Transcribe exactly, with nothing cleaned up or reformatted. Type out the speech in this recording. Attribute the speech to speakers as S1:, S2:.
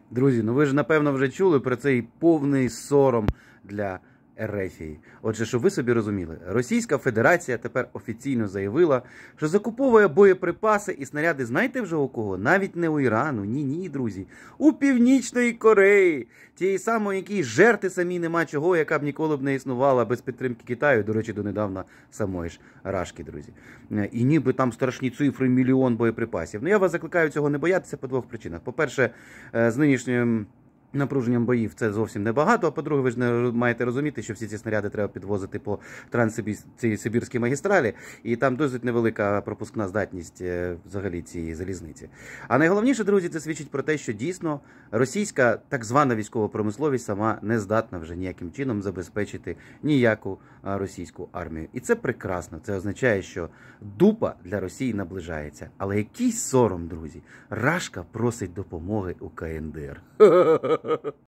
S1: Друзі, ну ви ж напевно вже чули про цей повний сором для Ерефії. Отже, щоб ви собі розуміли, Російська Федерація тепер офіційно заявила, що закуповує боєприпаси і снаряди, знаєте вже у кого? Навіть не у Ірану, ні-ні, друзі. У Північної Кореї. Тієї самої, якій жерти самі нема чого, яка б ніколи б не існувала без підтримки Китаю, до речі, донедавна самої ж Рашки, друзі. І ніби там страшні цифри, мільйон боєприпасів. Ну я вас закликаю цього не боятися по двох причинах. По-перше, з нинішньою напруженням боїв це зовсім небагато, а по-друге, ви ж не маєте розуміти, що всі ці снаряди треба підвозити по Транссибірській магістралі, і там досить невелика пропускна здатність взагалі цієї залізниці. А найголовніше, друзі, це свідчить про те, що дійсно російська так звана військова промисловість сама не здатна вже ніяким чином забезпечити ніяку російську армію. І це прекрасно, це означає, що дупа для Росії наближається. Але який сором, друзі, Рашка просить допомоги у КНДР.